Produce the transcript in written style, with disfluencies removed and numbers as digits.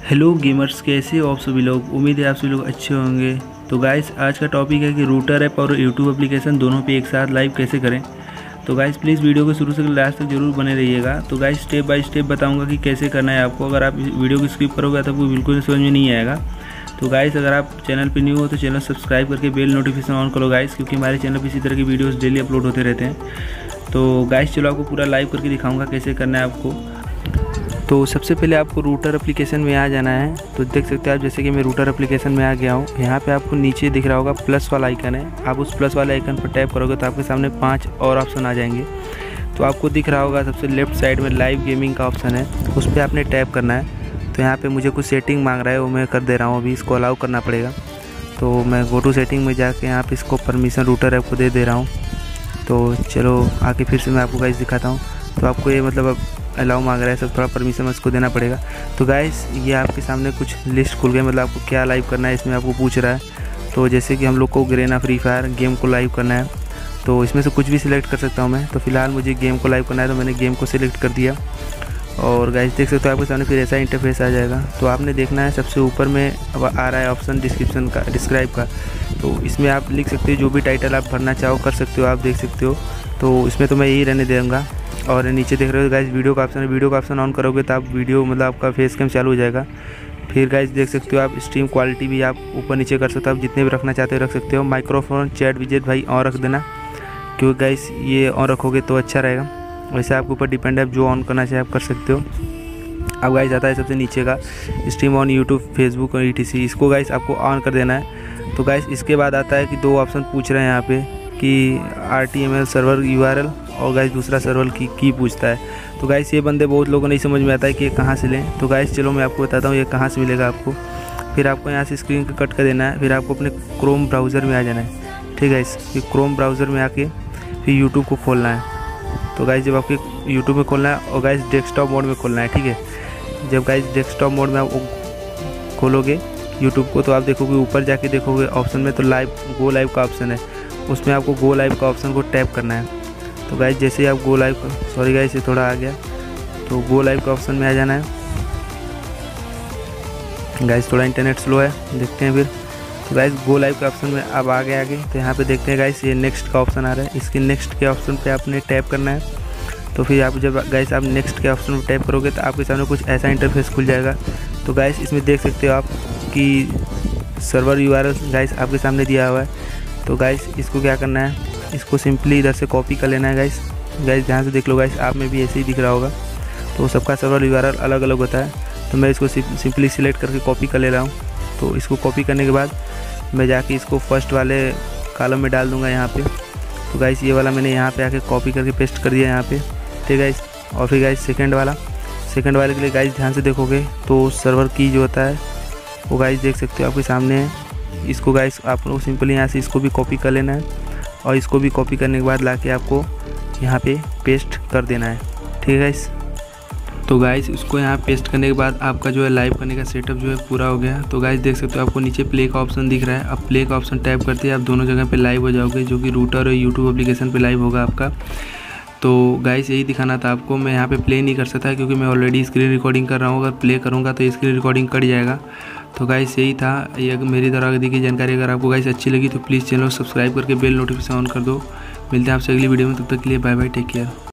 Hello gamers, कैसे हो आप सभी लोग। उम्मीद है आप सभी लोग अच्छे होंगे। तो गाइस, आज का टॉपिक है कि रूटर ऐप और यूट्यूब एप्लीकेशन दोनों पे एक साथ लाइव कैसे करें। तो गाइस प्लीज़ वीडियो को शुरू से लास्ट तक जरूर बने रहिएगा। तो गाइस स्टेप बाय स्टेप बताऊंगा कि कैसे करना है आपको। अगर आप वीडियो को स्किप करोगे तो आपको बिल्कुल समझ में नहीं आएगा। तो गाइस, अगर आप चैनल पर न्यू हो तो चैनल सब्सक्राइब करके बेल नोटिफिकेशन ऑन करो गाइस, क्योंकि हमारे चैनल पर इसी तरह की वीडियोज़ डेली अपलोड होते रहते हैं। तो गाइस चलो आपको पूरा लाइव करके दिखाऊँगा कैसे करना है आपको। तो सबसे पहले आपको रूटर एप्लीकेशन में आ जाना है। तो देख सकते हैं आप, जैसे कि मैं रूटर एप्लीकेशन में आ गया हूँ। यहाँ पे आपको नीचे दिख रहा होगा प्लस वाला आइकन है। आप उस प्लस वाले आइकन पर टैप करोगे तो आपके सामने 5 और ऑप्शन आ जाएंगे। तो आपको दिख रहा होगा सबसे लेफ्ट साइड में लाइव गेमिंग का ऑप्शन है, उस पर आपने टैप करना है। तो यहाँ पर मुझे कुछ सेटिंग मांग रहा है, वो मैं कर दे रहा हूँ। अभी इसको अलाउ करना पड़ेगा। तो मैं गो टू सेटिंग में जाके यहाँ पर इसको परमिशन रूटर ऐप को दे रहा हूँ। तो चलो आके फिर से मैं आपको गाइस दिखाता हूँ। तो आपको ये मतलब अलाउ मांग रहा है, सब थोड़ा परमिशन उसको देना पड़ेगा। तो गाइस ये आपके सामने कुछ लिस्ट खुल गए, मतलब आपको क्या लाइव करना है इसमें आपको पूछ रहा है। तो जैसे कि हम लोग को गरेना फ्री फायर गेम को लाइव करना है, तो इसमें से कुछ भी सिलेक्ट कर सकता हूँ मैं। तो फिलहाल मुझे गेम को लाइव करना है, तो मैंने गेम को सिलेक्ट कर दिया। और गाइस देख सकते हो आपके सामने फिर ऐसा इंटरफेस आ जाएगा। तो आपने देखना है सबसे ऊपर में अब आ रहा है ऑप्शन डिस्क्रिप्शन का, डिस्क्राइब का। तो इसमें आप लिख सकते हो जो भी टाइटल आप भरना चाहो कर सकते हो, आप देख सकते हो। तो इसमें तो मैं यही रहने दूँगा। और नीचे देख रहे हो गाइस वीडियो का ऑप्शन है। वीडियो का ऑप्शन ऑन करोगे तो आप वीडियो मतलब आपका फेस कैम चालू हो जाएगा। फिर गाइस देख सकते हो आप स्ट्रीम क्वालिटी भी आप ऊपर नीचे कर सकते हो, आप जितने भी रखना चाहते हो रख सकते हो। माइक्रोफोन चैट विजेट भाई ऑन रख देना, क्योंकि गाइस ये ऑन रखोगे तो अच्छा रहेगा। वैसे आपके ऊपर डिपेंड है, आप जो ऑन करना चाहे आप कर सकते हो। अब गाइस आता है सबसे नीचे का स्ट्रीम ऑन यूट्यूब, फेसबुक और ETC, इसको गाइस आपको ऑन कर देना है। तो गाइस इसके बाद आता है कि 2 ऑप्शन पूछ रहे हैं यहाँ पे कि RTML सर्वर URL, और गाइस दूसरा सर्वर की पूछता है। तो गाइस ये बंदे बहुत लोगों नहीं समझ में आता है कि ये कहाँ से लें। तो गाइस चलो मैं आपको बताता हूँ ये कहाँ से मिलेगा आपको। फिर आपको यहाँ से स्क्रीन को कट कर देना है। फिर आपको अपने क्रोम ब्राउज़र में आ जाना है। ठीक है गाइस, फिर क्रोम ब्राउज़र में आके फिर यूट्यूब को खोलना है। तो गाइस जब आपके यूट्यूब में खोलना है और गाइस डेस्कटॉप मोड में खोलना है। ठीक है, जब गाइस डेस्कटॉप मोड में आप खोलोगे यूट्यूब को, तो आप देखोगे ऊपर जाके देखोगे ऑप्शन में तो गो लाइव का ऑप्शन है। उसमें आपको गो लाइव का ऑप्शन को टैप करना है। तो गाइस जैसे ही आप गो लाइव, सॉरी गाइस ये थोड़ा आ गया, तो गो लाइव का ऑप्शन में आ जाना है। गाइस थोड़ा इंटरनेट स्लो है, देखते हैं फिर। तो गाइस गो लाइव के ऑप्शन में अब आगे। तो यहाँ पे देखते हैं गाइस ये नेक्स्ट का ऑप्शन आ रहा है। इसके नेक्स्ट के ऑप्शन पे आपने टैप करना है। तो फिर आप जब गाइस आप नेक्स्ट के ऑप्शन पर टैप करोगे तो आपके सामने कुछ ऐसा इंटरफेस खुल जाएगा। तो गाइस इसमें देख सकते हो आप कि सर्वर URL गाइस आपके सामने दिया हुआ है। तो गाइस इसको क्या करना है, इसको सिंपली इधर से कॉपी कर लेना है गाइस। ध्यान से देख लो गाइस, आप में भी ऐसे ही दिख रहा होगा। तो सबका सर्वर URL अलग अलग होता है। तो मैं इसको सिंपली सिलेक्ट करके कॉपी कर ले रहा हूँ। तो इसको कॉपी करने के बाद मैं जाके इसको फर्स्ट वाले कॉलम में डाल दूँगा यहाँ पे। तो गाइस ये वाला मैंने यहाँ पे आके कॉपी करके पेस्ट कर दिया यहाँ पे। ठीक है गाइस, और फिर गाइस सेकंड वाले के लिए गाइस ध्यान से देखोगे तो सर्वर की जो होता है वो गाइस देख सकते हो आपके सामने है। इसको गाइस आप लोग सिंपली यहाँ से इसको भी कॉपी कर लेना है, और इसको भी कॉपी करने के बाद लाके आपको यहाँ पे पेस्ट कर देना है। ठीक है गाइस। तो गाइस इसको यहाँ पेस्ट करने के बाद आपका जो है लाइव करने का सेटअप जो है पूरा हो गया। तो गाइस देख सकते हो आपको नीचे प्ले का ऑप्शन दिख रहा है। अब प्ले का ऑप्शन टैप करते हैं आप दोनों जगह पे लाइव हो जाओगे, जो कि रूटर और यूट्यूब एप्लीकेशन पे लाइव होगा आपका। तो गाइस यही दिखाना था आपको। मैं यहाँ पे प्ले नहीं कर सकता क्योंकि मैं ऑलरेडी स्क्रीन रिकॉर्डिंग कर रहा हूँ। अगर प्ले करूँगा तो स्क्रीन रिकॉर्डिंग कट जाएगा। तो गाइस यही था, ये मेरी तरह की जानकारी अगर आपको गाइस अच्छी लगी तो प्लीज़ चैनल को सब्सक्राइब करके बेल नोटिफिकेशन ऑन कर दो। मिलते हैं आपसे अगली वीडियो में, तब तक के लिए बाय बाय, टेक केयर।